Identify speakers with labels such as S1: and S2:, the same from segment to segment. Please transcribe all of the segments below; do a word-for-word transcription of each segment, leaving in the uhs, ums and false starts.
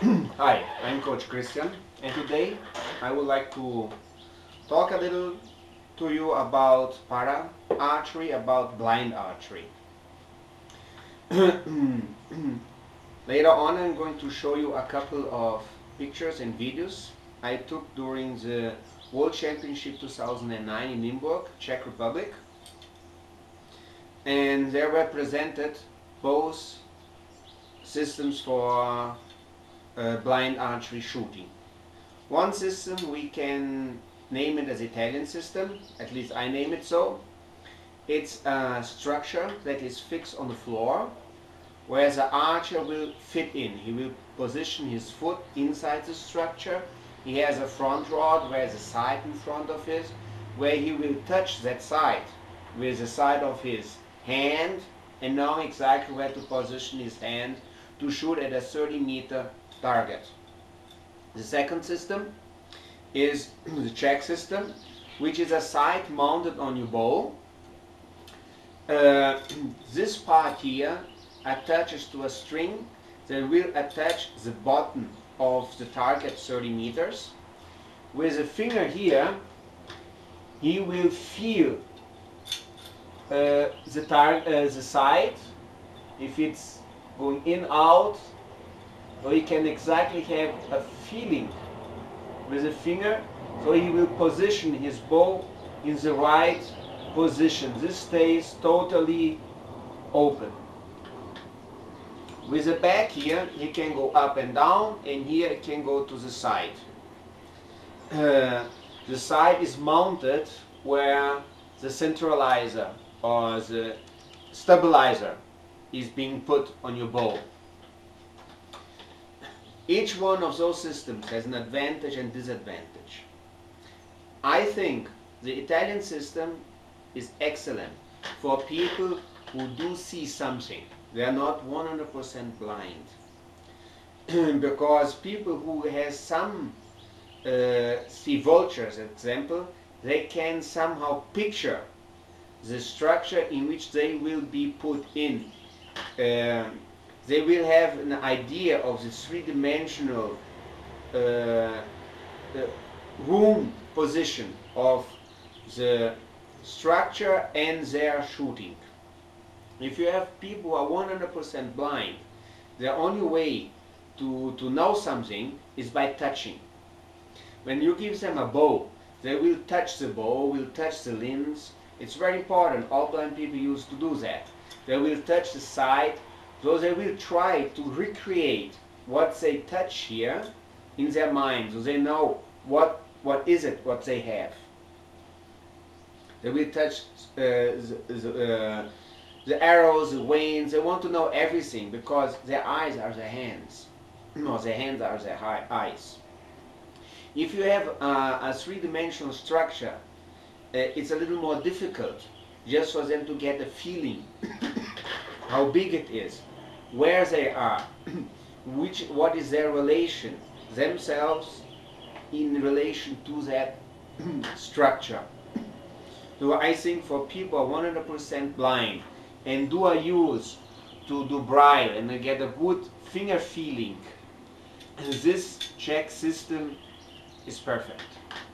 S1: Hi, I'm Coach Christian, and today I would like to talk a little to you about para archery, about blind archery. Later on, I'm going to show you a couple of pictures and videos I took during the World Championship two thousand nine in Nymburk, Czech Republic, and they represented both systems for uh, blind archery shooting. One system we can name it as Italian system, at least I name it so. It's a structure that is fixed on the floor, where the archer will fit in. He will position his foot inside the structure. He has a front rod where there's a sight in front of it, where he will touch that sight with the side of his hand and know exactly where to position his hand to shoot at a thirty meter target. The second system is the Czech system, which is a sight mounted on your bow. Uh, this part here attaches to a string that will attach the bottom of the target thirty meters. With a finger here, he will feel uh, the, tar uh, the sight, if it's going in, out, so he can exactly have a feeling with the finger, so he will position his bow in the right position. This stays totally open. With the back here, he can go up and down, and here it can go to the side. Uh, the side is mounted where the centralizer or the stabilizer is being put on your bow. Each one of those systems has an advantage and disadvantage. I think the Italian system is excellent for people who do see something. They are not one hundred percent blind. Because people who have some uh, see vultures, for example, they can somehow picture the structure in which they will be put in. Uh, they will have an idea of the three-dimensional uh, uh, room position of the structure and their shooting. If you have people who are one hundred percent blind, the only way to, to know something is by touching. When you give them a bow, they will touch the bow, will touch the limbs. It's very important. All blind people used to do that. They will touch the sight, so they will try to recreate what they touch here in their mind, so they know what, what is it, what they have. They will touch uh, the, the, uh, the arrows, the wains. They want to know everything because their eyes are their hands. No, their hands are their eyes. If you have uh, a three-dimensional structure, uh, it's a little more difficult just for them to get a feeling how big it is, where they are, which, what is their relation, themselves in relation to that structure. So I think for people who are one hundred percent blind and do a use to do braille and get a good finger feeling, this Czech system is perfect.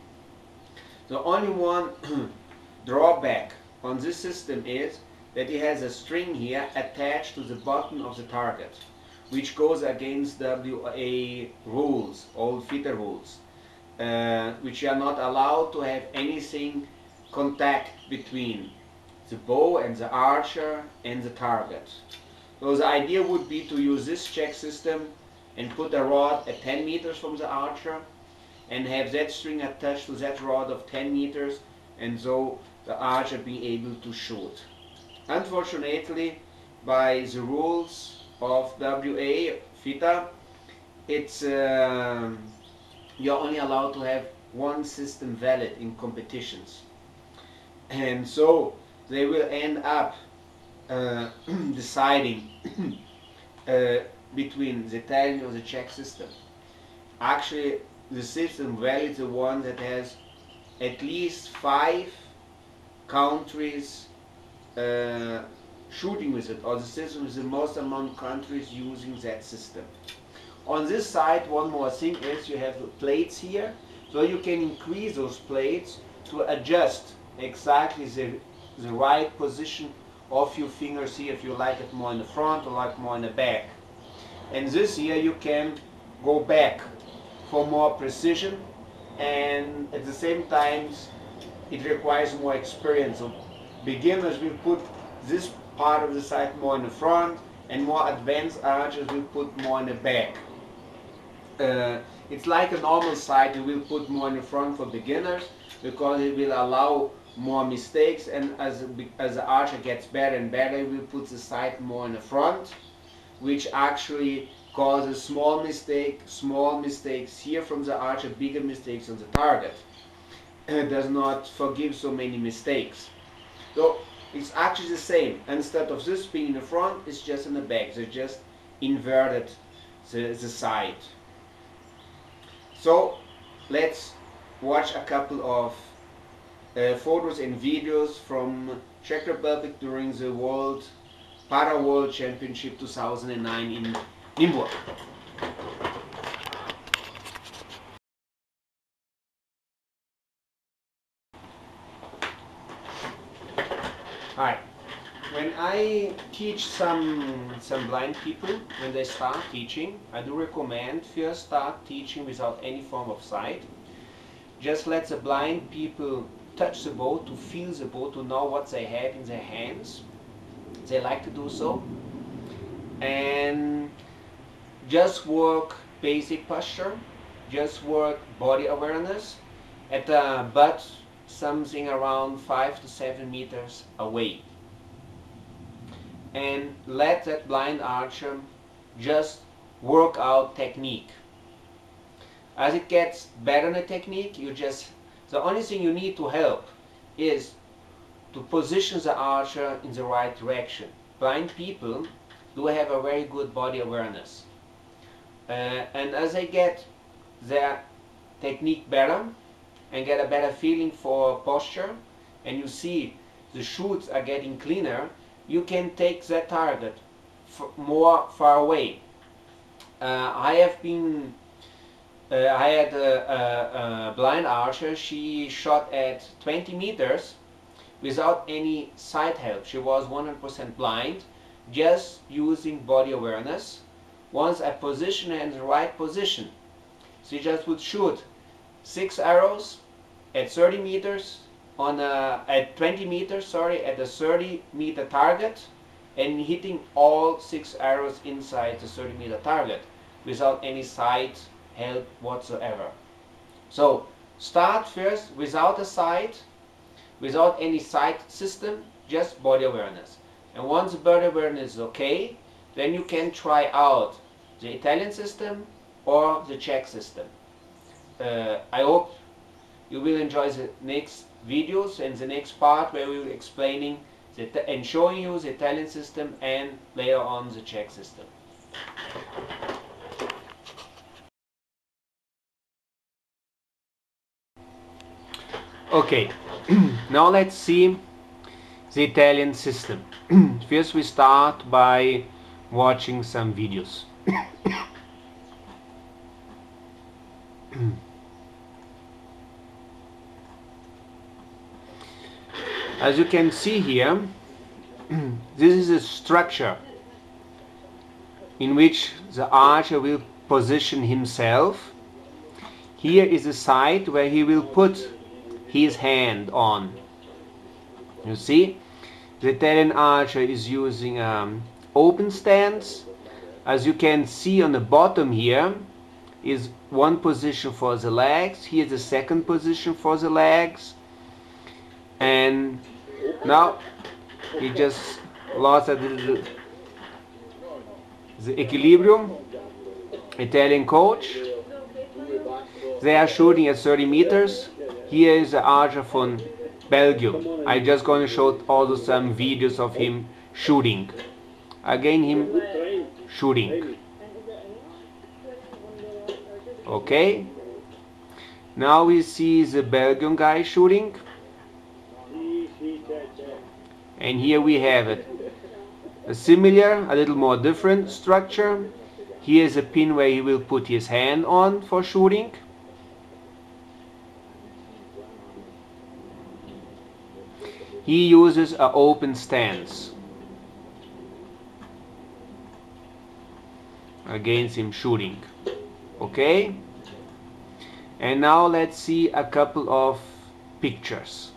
S1: The only one drawback on this system is that it has a string here attached to the bottom of the target, which goes against W A rules, old FITA rules, uh, which are not allowed to have anything contact between the bow and the archer and the target. So the idea would be to use this Czech system and put a rod at ten meters from the archer and have that string attached to that rod of ten meters, and so the archer be able to shoot. Unfortunately, by the rules of W A, FITA, it's uh, you're only allowed to have one system valid in competitions. And so they will end up uh, deciding uh, between the Italian or the Czech system. Actually, the system valid is the one that has at least five countries uh, shooting with it, or the system with the most amount of countries using that system. On this side, one more thing is you have the plates here, so you can increase those plates to adjust exactly the, the right position of your fingers here, if you like it more in the front or like more in the back. And this here you can go back for more precision, and at the same time it requires more experience. So beginners will put this part of the sight more in the front, and more advanced archers will put more in the back. Uh, it's like a normal sight, you will put more in the front for beginners because it will allow more mistakes, and as, as the archer gets better and better, he will put the sight more in the front, which actually causes small mistake, small mistakes here from the archer, bigger mistakes on the target. It does not forgive so many mistakes. So it's actually the same. Instead of this being in the front, it's just in the back. They just inverted the, the side. So let's watch a couple of uh, photos and videos from Czech Republic during the World Para World Championship two thousand nine in Nymburk. Hi. When I teach some some blind people, when they start teaching, I do recommend first start teaching without any form of sight. Just let the blind people touch the bow, to feel the bow, to know what they have in their hands. They like to do so. And just work basic posture, just work body awareness at the butt, something around five to seven meters away. And let that blind archer just work out technique. As it gets better in the technique, you just, the only thing you need to help is to position the archer in the right direction. Blind people do have a very good body awareness. Uh, and as they get their technique better and get a better feeling for posture, and you see the shoots are getting cleaner, you can take that target f more far away. Uh, I have been, uh, I had a, a, a blind archer. She shot at twenty meters without any sight help. She was one hundred percent blind, just using body awareness. Once I position her in the right position, she just would shoot six arrows at thirty meters, on a, at twenty meters, sorry, at a thirty meter target, and hitting all six arrows inside the thirty meter target without any sight help whatsoever. So start first without a sight, without any sight system, just body awareness. And once the body awareness is okay, then you can try out the Italian system or the Czech system. Uh, I hope you will enjoy the next videos and the next part where we will be explaining the, and showing you the Italian system and later on the Czech system. Okay, now let's see the Italian system. First we start by watching some videos. As you can see here, this is a structure in which the archer will position himself. Here is a site where he will put his hand on. You see, the Italian archer is using um, open stance. As you can see on the bottom here is one position for the legs. Here is the second position for the legs. And now he just lost a little the equilibrium. Italian coach. They are shooting at thirty meters. Here is the archer from Belgium. I'm just going to show also some videos of him shooting. Again him shooting. Okay. Now we see the Belgian guy shooting. And here we have it. A similar, a little more different structure. Here is a pin where he will put his hand on for shooting. He uses an open stance against him shooting. Okay? And now let's see a couple of pictures.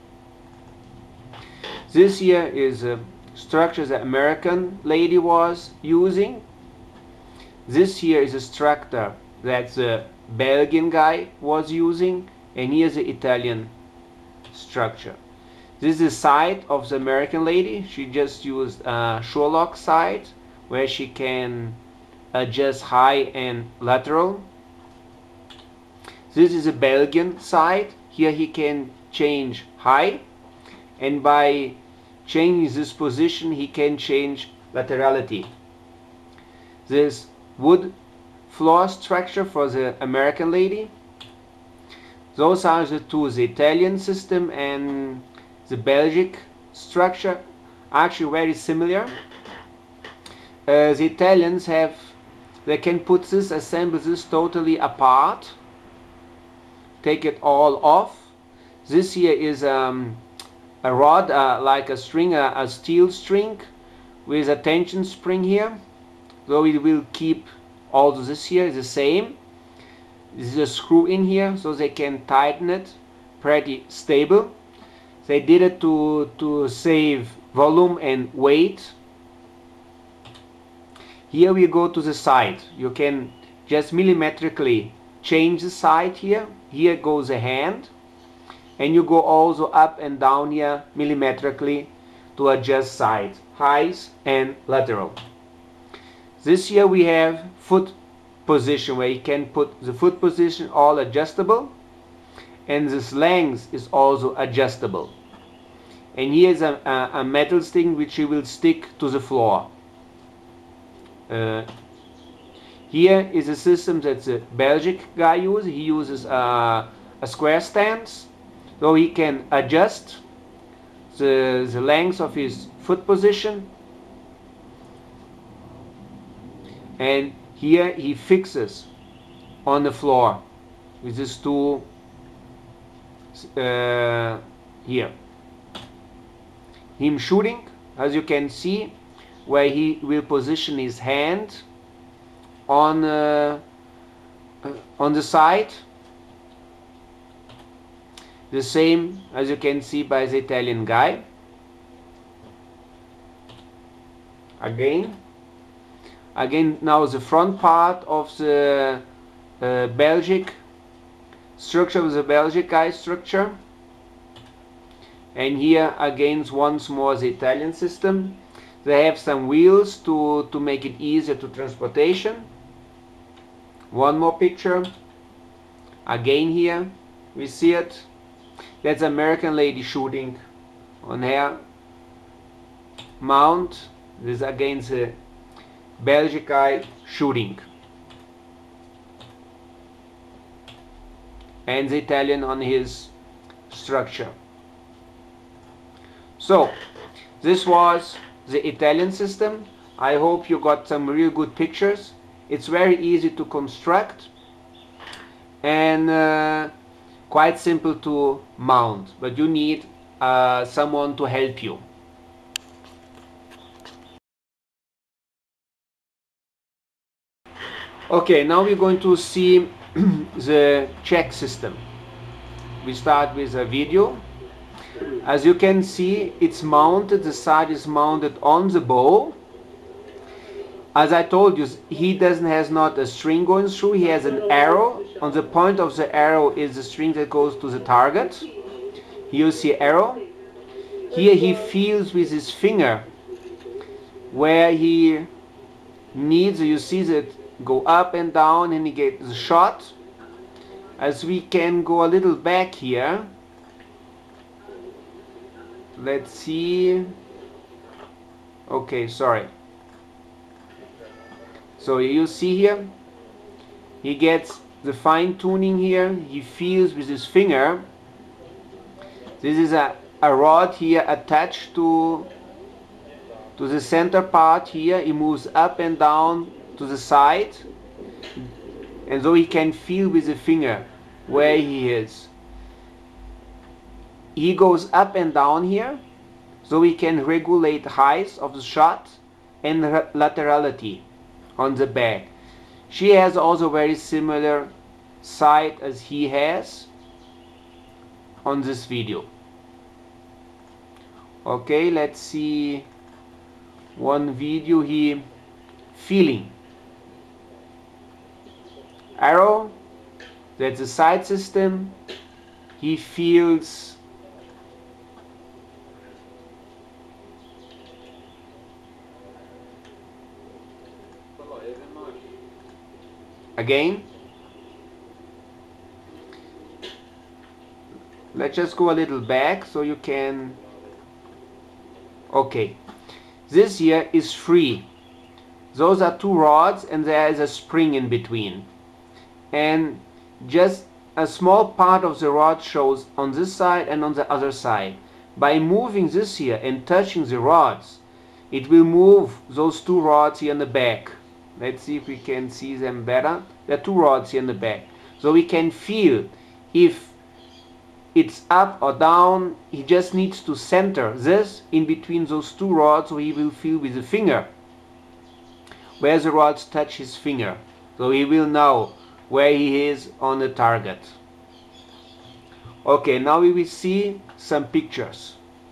S1: This here is a structure the American lady was using. This here is a structure that the Belgian guy was using, and here's the Italian structure. This is the side of the American lady. She just used a Sherlock side where she can adjust high and lateral. This is a Belgian side. Here he can change high, and by changing this position he can change laterality. This wood floor structure for the American lady. Those are the two, the Italian system and the Belgian structure, actually very similar. Uh, the Italians have, they can put this, assemble this totally apart, take it all off. This here is um, a rod, uh, like a string, uh, a steel string with a tension spring here. So it will keep all of this here the same. This is a screw in here so they can tighten it pretty stable. They did it to, to save volume and weight. Here we go to the side. You can just millimetrically change the side here. Here goes the hand. And you go also up and down here millimetrically to adjust side, highs and lateral. This here we have foot position where you can put the foot position all adjustable, and this length is also adjustable. And here is a, a, a metal sting which you will stick to the floor. Uh, here is a system that the Belgian guy uses. He uses a, a square stance, so he can adjust the, the length of his foot position. And here he fixes on the floor with this tool uh, here. Him shooting, as you can see, where he will position his hand on uh, uh, on the side. The same as you can see by the Italian guy. Again. Again, now the front part of the uh, Belgian structure of the Belgian guy structure. And here again once more the Italian system. They have some wheels to, to make it easier to transportation. One more picture. Again here we see it. That's American lady shooting on her mount. This is again the Belgian guy shooting. And the Italian on his structure. So, this was the Italian system. I hope you got some real good pictures. It's very easy to construct and uh, quite simple to mount, but you need uh, someone to help you. Okay, now we're going to see the check system. We start with a video. As you can see, it's mounted, the side is mounted on the bow. As I told you, he doesn't has not a string going through, he has an arrow. On the point of the arrow is the string that goes to the target. Here you see arrow. Here he feels with his finger where he needs, you see that go up and down and he gets the shot. As we can go a little back here. Let's see. Okay, sorry. So you see here, he gets the fine tuning here. He feels with his finger. This is a, a rod here attached to to the center part here. He moves up and down to the side, and so he can feel with the finger where he is. He goes up and down here, so we can regulate height of the shot and laterality on the back. She has also very similar sight as he has on this video. Okay, let's see one video here. Feeling. Arrow, that's a sight system. He feels again. Let's just go a little back so you can. Okay, this here is free. Those are two rods and there is a spring in between, and just a small part of the rod shows on this side and on the other side. By moving this here and touching the rods, it will move those two rods here in the back. Let's see if we can see them better. There are two rods here in the back, so we can feel if it's up or down. He just needs to center this in between those two rods, so he will feel with the finger where the rods touch his finger, so he will know where he is on the target. Okay, now we will see some pictures.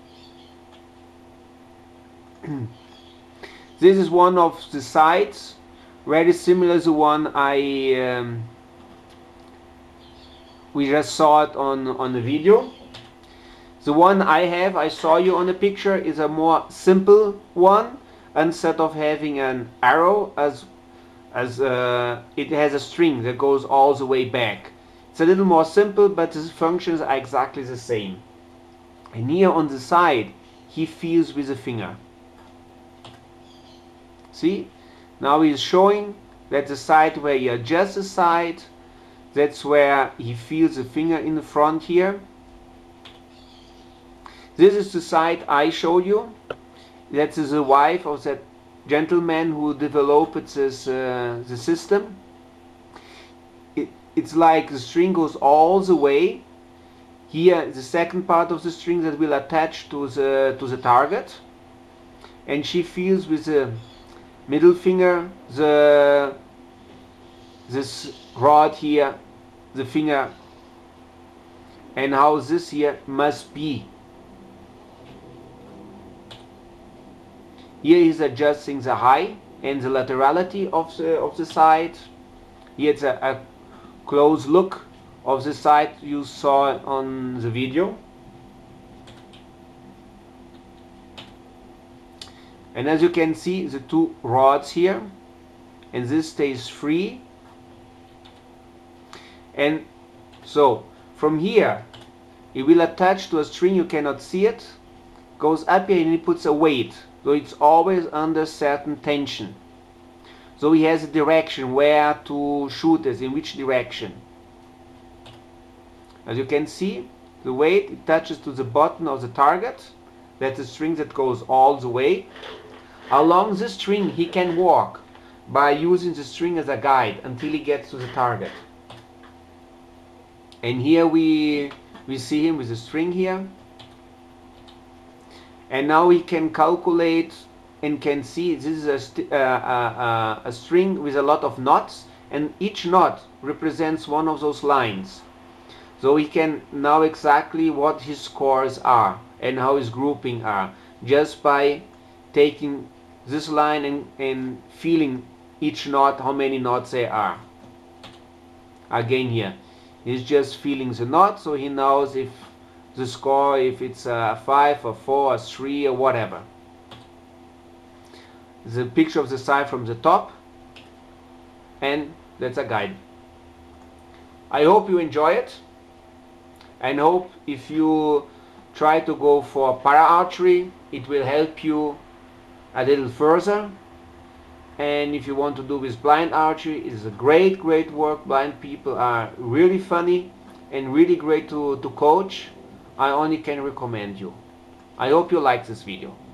S1: This is one of the sights, very similar to the one I um, we just saw it on on the video. The one I have, I saw you on the picture, is a more simple one. Instead of having an arrow, as as uh, it has a string that goes all the way back. It's a little more simple, but the functions are exactly the same. And here on the side, he feels with the finger. See? Now he is showing that the side where he adjusts the side, that's where he feels the finger in the front here. This is the side I showed you. That is the wife of that gentleman who developed this uh, the system. It, it's like the string goes all the way. Here, the second part of the string that will attach to the to the target, and she feels with the middle finger the this rod here, the finger, and how this here must be. Here he's adjusting the height and the laterality of the of the side. Here it's a, a close look of the side you saw on the video. And as you can see, the two rods here, and this stays free. And so from here it will attach to a string, you cannot see it, goes up here and it puts a weight. So it's always under certain tension. So he has a direction where to shoot this, in which direction. As you can see, the weight, it touches to the bottom of the target. That's a string that goes all the way. Along this string he can walk by using the string as a guide until he gets to the target. And here we, we see him with the string here. And now we can calculate and can see this is a, st uh, uh, uh, a string with a lot of knots, and each knot represents one of those lines. So we can know exactly what his scores are and how his grouping are, just by taking this line and, and feeling each knot, how many knots there are. Again here, he's just feeling the knot, so he knows if the score, if it's a five or four or three or whatever. The picture of the side from the top, and that's a guide. I hope you enjoy it, and hope if you try to go for para archery, it will help you a little further. And if you want to do with blind archery, it is a great great work. Blind people are really funny and really great to, to coach. I only can recommend you. I hope you like this video.